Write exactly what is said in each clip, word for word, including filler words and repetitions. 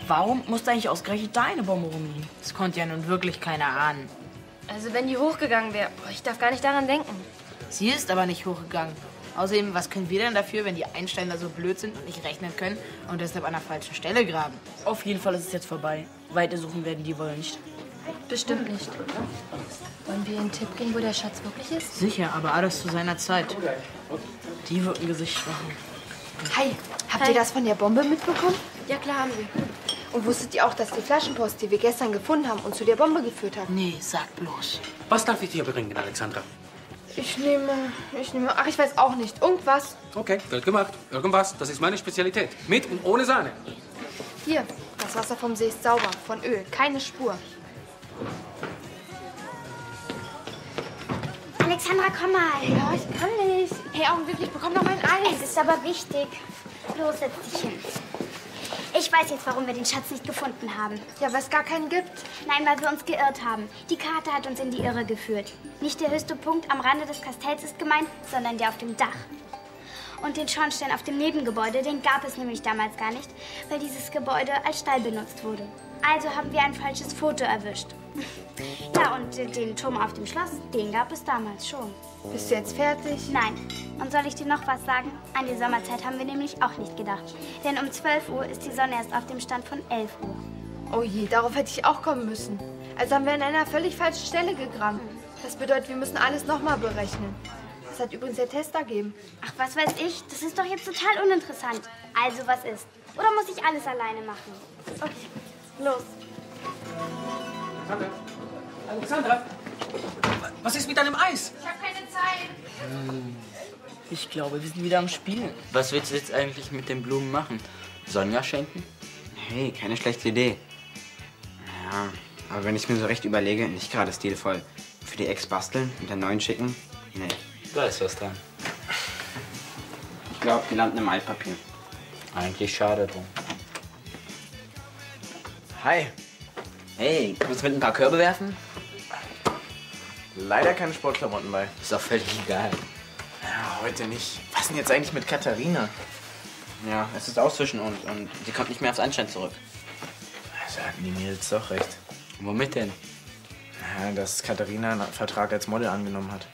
Warum musste eigentlich ausgerechnet da eine Bombe rumliegen? Das konnte ja nun wirklich keiner ahnen. Also wenn die hochgegangen wäre, ich darf gar nicht daran denken. Sie ist aber nicht hochgegangen. Außerdem, was können wir denn dafür, wenn die Einsteiner so blöd sind und nicht rechnen können und deshalb an der falschen Stelle graben? Auf jeden Fall ist es jetzt vorbei. Weitersuchen werden die wohl nicht. Bestimmt nicht. Wollen wir einen Tipp geben, wo der Schatz wirklich ist? Sicher, aber alles zu seiner Zeit. Die wird ein Gesicht machen. Hi, habt ihr das von der Bombe mitbekommen? Ja, klar haben wir. Und wusstet ihr auch, dass die Flaschenpost, die wir gestern gefunden haben, uns zu der Bombe geführt hat? Nee, sag bloß. Was darf ich dir bringen, Alexandra? Ich nehme, ich nehme, ach, ich weiß auch nicht. Irgendwas. Okay, gut gemacht. Irgendwas, das ist meine Spezialität. Mit und ohne Sahne. Hier, das Wasser vom See ist sauber, von Öl, keine Spur. Alexandra, komm mal. Ja, ich kann nicht. Hey, Augenblick, ich bekomme noch ein Eis. Es ist aber wichtig. Los, setz dich hin. Ich weiß jetzt, warum wir den Schatz nicht gefunden haben. Ja, weil es gar keinen gibt. Nein, weil wir uns geirrt haben. Die Karte hat uns in die Irre geführt. Nicht der höchste Punkt am Rande des Kastells ist gemeint, sondern der auf dem Dach. Und den Schornstein auf dem Nebengebäude, den gab es nämlich damals gar nicht, weil dieses Gebäude als Stall benutzt wurde. Also haben wir ein falsches Foto erwischt. Ja, und den Turm auf dem Schloss, den gab es damals schon. Bist du jetzt fertig? Nein. Und soll ich dir noch was sagen? An die Sommerzeit haben wir nämlich auch nicht gedacht. Denn um zwölf Uhr ist die Sonne erst auf dem Stand von elf Uhr. Oh je, darauf hätte ich auch kommen müssen. Also haben wir an einer völlig falschen Stelle gegraben. Das bedeutet, wir müssen alles nochmal berechnen. Das hat übrigens der Test ergeben. Ach, was weiß ich? Das ist doch jetzt total uninteressant. Also, was ist? Oder muss ich alles alleine machen? Okay, los. Alexandra? Alexandra? Was ist mit deinem Eis? Ich habe keine Zeit. Ich glaube, wir sind wieder am Spielen. Was willst du jetzt eigentlich mit den Blumen machen? Sonja schenken? Hey, keine schlechte Idee. Ja, aber wenn ich mir so recht überlege, nicht gerade stilvoll. Für die Ex basteln und den neuen schicken? Nee. Da ist was dran. Ich glaube, die landen im Altpapier. Eigentlich schade drum. Hi. Hey, kannst du mit ein paar Körbe werfen? Leider keine Sportklamotten bei. Ist doch völlig egal. Ja, heute nicht. Was ist denn jetzt eigentlich mit Katharina? Ja, es ist auch zwischen uns und sie kommt nicht mehr aufs Anstand zurück. Da hatten die Mädels doch recht. Womit denn? Ja, dass Katharina einen Vertrag als Model angenommen hat.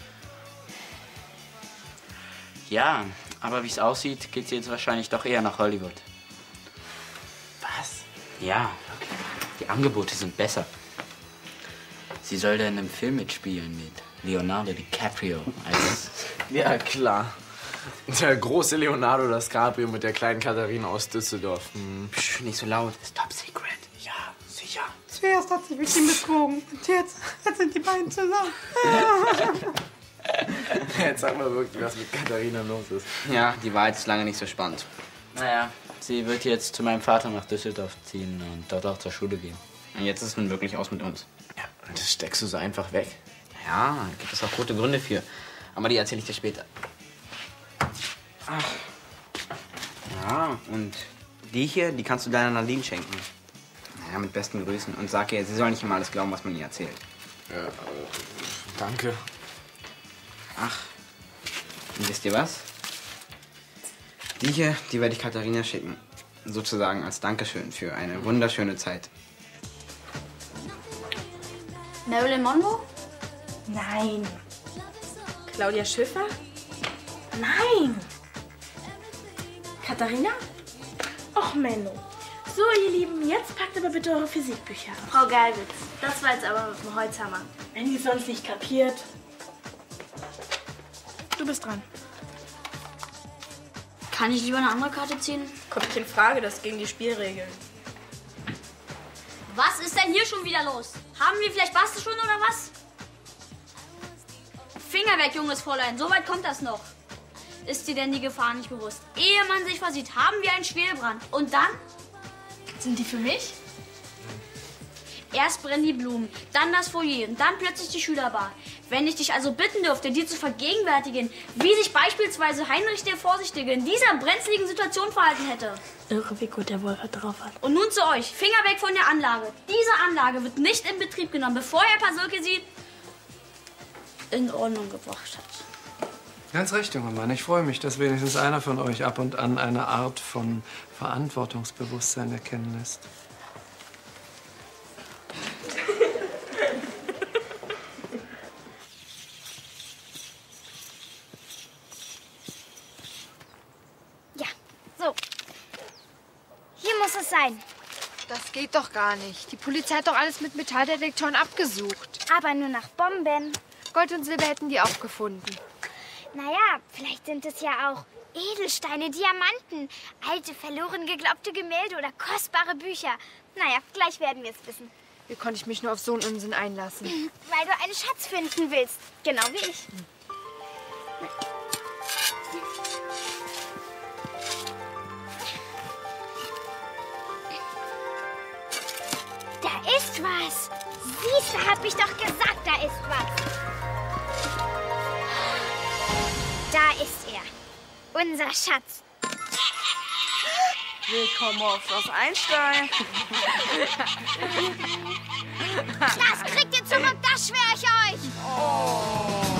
Ja, aber wie es aussieht, geht sie jetzt wahrscheinlich doch eher nach Hollywood. Was? Ja, die Angebote sind besser. Sie soll da in einem Film mitspielen mit Leonardo DiCaprio als... Ja, klar. Der große Leonardo DiCaprio mit der kleinen Katharina aus Düsseldorf. Hm. Psch, nicht so laut. Das ist top secret. Ja, sicher. Zuerst hat sie mich ihm betrogen. Und jetzt, jetzt sind die beiden zusammen. Jetzt sag mal wirklich, was mit Katharina los ist. Ja, die Wahrheit ist lange nicht so spannend. Naja, sie wird jetzt zu meinem Vater nach Düsseldorf ziehen und dort auch zur Schule gehen. Und jetzt ist es nun wirklich aus mit uns. Ja, und das steckst du so einfach weg. Ja, da gibt es auch gute Gründe für. Aber die erzähle ich dir später. Ach. Ja, und die hier, die kannst du deiner Nadine schenken. Ja, mit besten Grüßen. Und sag ihr, sie soll nicht immer alles glauben, was man ihr erzählt. Ja, äh, danke. Ach, und wisst ihr was? Die hier, die werde ich Katharina schicken. Sozusagen als Dankeschön für eine wunderschöne Zeit. Marilyn Monroe? Nein. Claudia Schiffer? Nein. Katharina? Och, Menno. So, ihr Lieben, jetzt packt aber bitte eure Physikbücher. Frau Geilwitz, das war jetzt aber mit dem Holzhammer. Wenn ihr sonst nicht kapiert. Du bist dran. Kann ich lieber eine andere Karte ziehen? Kommt nicht in Frage, das gegen die Spielregeln. Was ist denn hier schon wieder los? Haben wir vielleicht Bastelstunde oder was? Finger weg, junges Fräulein, so weit kommt das noch. Ist dir denn die Gefahr nicht bewusst? Ehe man sich versieht, haben wir einen Schwelbrand. Und dann? Sind die für mich? Erst brennen die Blumen, dann das Foyer und dann plötzlich die Schülerbar. Wenn ich dich also bitten dürfte, dir zu vergegenwärtigen, wie sich beispielsweise Heinrich der Vorsichtige in dieser brenzligen Situation verhalten hätte. Irre, wie gut der Wolfert drauf hat. Und nun zu euch, Finger weg von der Anlage. Diese Anlage wird nicht in Betrieb genommen, bevor Herr Pasulke sie in Ordnung gebracht hat. Ganz recht, junger Mann. Ich freue mich, dass wenigstens einer von euch ab und an eine Art von Verantwortungsbewusstsein erkennen lässt. Ja, so. Hier muss es sein. Das geht doch gar nicht. Die Polizei hat doch alles mit Metalldetektoren abgesucht. Aber nur nach Bomben. Gold und Silber hätten die auch gefunden. Naja, vielleicht sind es ja auch Edelsteine, Diamanten, alte, verloren geglaubte Gemälde oder kostbare Bücher. Naja, gleich werden wir es wissen. Wie konnte ich mich nur auf so einen Unsinn einlassen? Weil du einen Schatz finden willst. Genau wie ich. Da ist was. Siehst du, hab ich doch gesagt, da ist was. Da ist er. Unser Schatz. Willkommen auf Schloss Einstein. Das kriegt ihr zurück, das schwöre ich euch. Oh.